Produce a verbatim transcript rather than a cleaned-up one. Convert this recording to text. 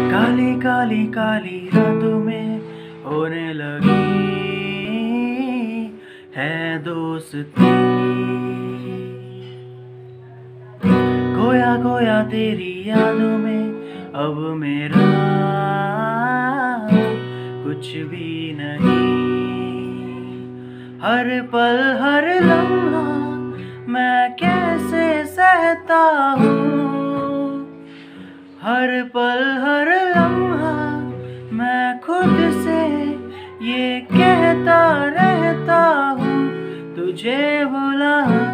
काली काली काली रातों में होने लगी है दोस्ती। खोया खोया तेरी यादों में अब मेरा कुछ भी नहीं। हर पल हर लम्हा मैं कैसे सहता हूँ। हर पल हर लम्हा मैं खुद से ये कहता रहता हूँ, तुझे भुला